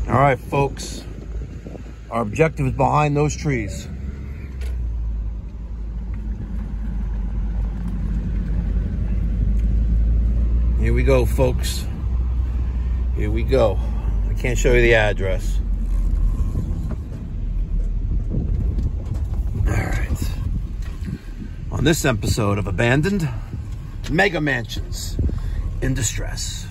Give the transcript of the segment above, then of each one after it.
All right, folks. Our objective is behind those trees. Here we go, folks. Here we go. I can't show you the address. All right. On this episode of Abandoned Mega Mansions in Distress.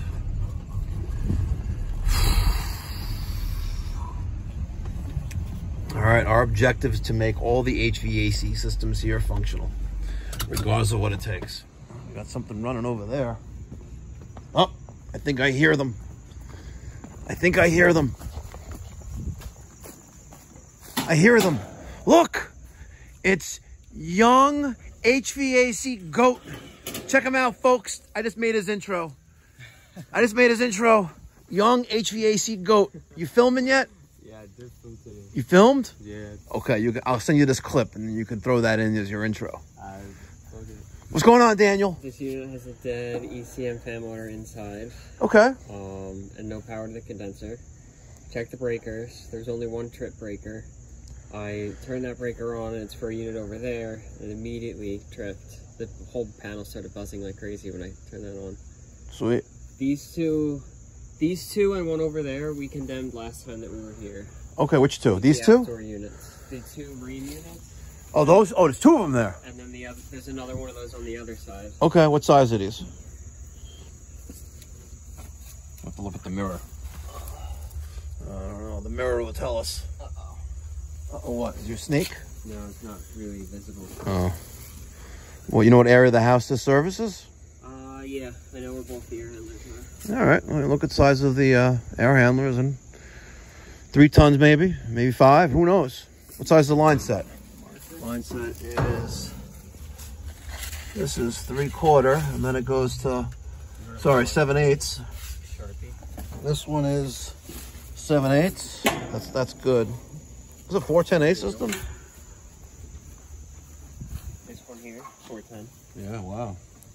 All right, our objective is to make all the HVAC systems here functional, regardless of what it takes. We got something running over there. Oh, I think I hear them. I think I hear them. I hear them. Look, it's Young HVAC Goat. Check him out, folks. I just made his intro. Young HVAC Goat. You filming yet? Yeah, I did film today. You filmed? Yeah. Okay, I'll send you this clip, and then you can throw that in as your intro. Okay. What's going on, Daniel? This unit has a dead ECM fan motor inside. Okay. And no power to the condenser. Check the breakers. There's only one trip breaker. I turned that breaker on, and it's for a unit over there, and immediately tripped. The whole panel started buzzing like crazy when I turned that on. Sweet. These two and one over there, we condemned last time that we were here. Okay, which two? These two? Outdoor units. The two marine units. Oh, those? Oh, there's two of them there. And then there's another one of those on the other side. Okay, what size are these? I have to look at the mirror. I don't know. The mirror will tell us. Uh-oh. Uh-oh, what? Is your snake? No, it's not really visible. Oh. Well, you know what area the house this services? Yeah. I know we're both the air handlers now. All right. Well, look at the size of the air handlers, and 3 tons maybe 5. Who knows? What size is the line set? Line set is, this is 3/4, and then it goes to, sorry, 7/8. Sharpie. This one is 7/8. That's good. Is it a 410A system? This one here, 410. Yeah, wow.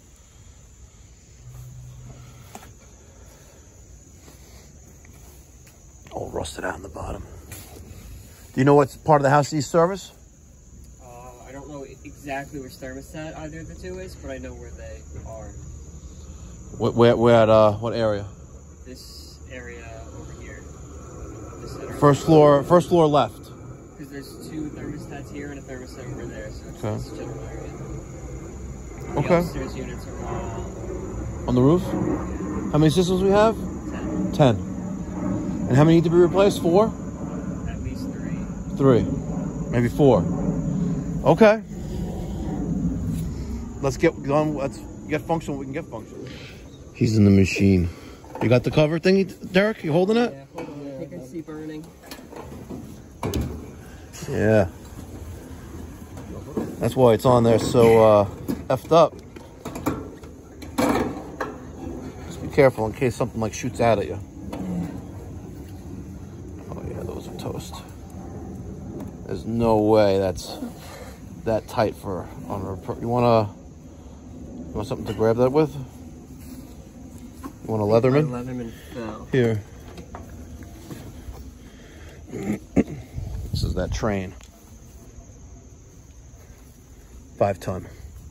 All rusted out in the bottom. Do you know what part of the house these service? I don't know exactly which thermostat either of the two is, but I know where they are. What area? This area over here. This center. First floor left. Because there's 2 thermostats here and a thermostat over there, so it's Okay. this general area. Okay. The upstairs units are all On the roof? How many systems we have? 10. 10. And how many need to be replaced? 4? At least 3. 3. Maybe 4. Okay. Let's get going. Let's get functional. We can get functional. He's in the machine. You got the cover thingy, Derek? You holding it? Yeah, hold on. I think I see burning. Yeah. That's why it's on there so effed up. Just be careful in case something like shoots out at you. Oh yeah, those are toast. There's no way that's that tight for on a. You want something to grab that with? You want a Leatherman? Leatherman fell. Here. This is that train. 5 ton.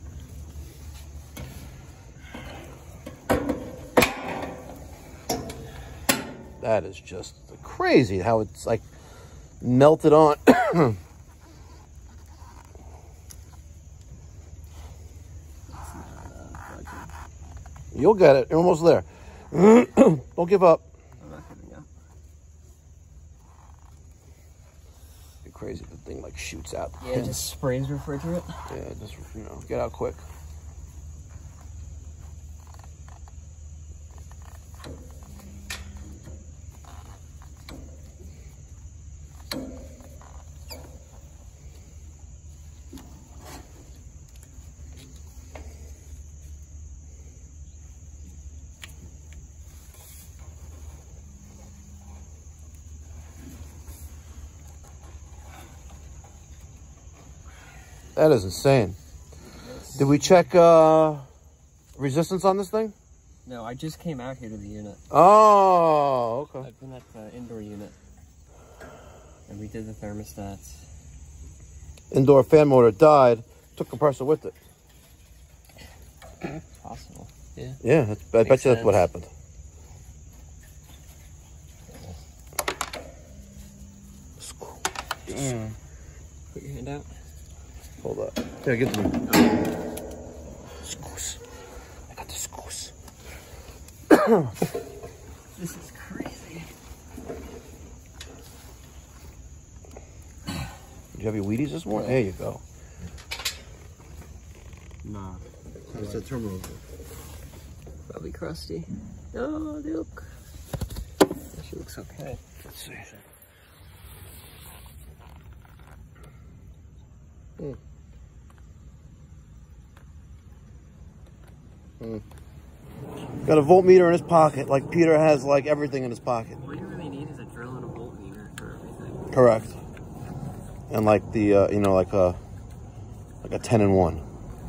That is just crazy how it's like melted on. You'll get it. You're almost there. Don't give up. I'm not giving up. It's crazy if the thing like shoots out. Yeah, it just sprays refrigerant. Yeah, just get out quick. That is insane. Did we check resistance on this thing? No, I just came out here to the unit. Oh, okay. I've been at the indoor unit. And we did the thermostats. Indoor fan motor died. Took compressor with it. Possible. Yeah. Yeah, I bet you that's what happened. Damn. Put your hand out. Hold up. Yeah, get to me. Screws. I got the screws. This is crazy. Did you have your Wheaties this morning? There you go. Nah. It's a terminal. Probably crusty. Oh, look. She looks okay. Let's see. Got a voltmeter in his pocket, like Peter has like everything in his pocket. All you really need is a drill and a voltmeter for everything. Correct. And like the you know, like a 10-in-1.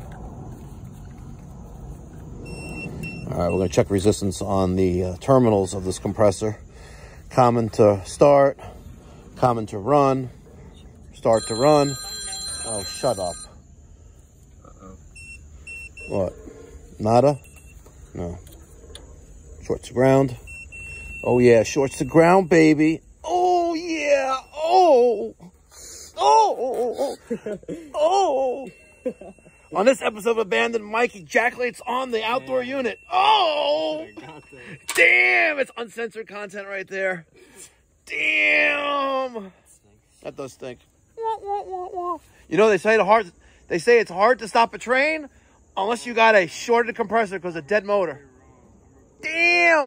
All right, we're gonna check resistance on the terminals of this compressor. Common to start, common to run, start to run. Oh, shut up. Uh-oh. What? Nada? No. Shorts to ground. Oh yeah, shorts to ground, baby. Oh yeah. Oh. Oh. Oh. On this episode of Abandoned, Mike ejaculates on the outdoor unit. Oh. Damn, it's uncensored content right there. Damn. That does stink. You know, they say it's hard to stop a train unless you got a shorted compressor because of dead motor. Damn.